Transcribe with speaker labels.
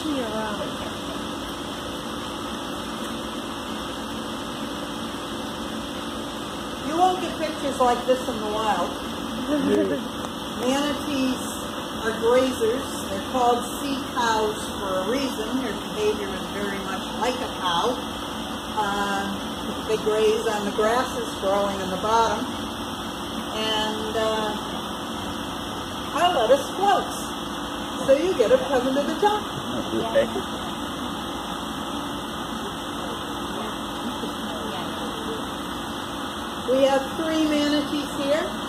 Speaker 1: me around.
Speaker 2: You won't get pictures like this in the wild. Manatees are grazers. They're called sea cows for a reason. Their behavior is very much like a cow. They graze on the grasses growing in the bottom. And our lettuce floats. So you get it coming to the top. We have 3 manatees here.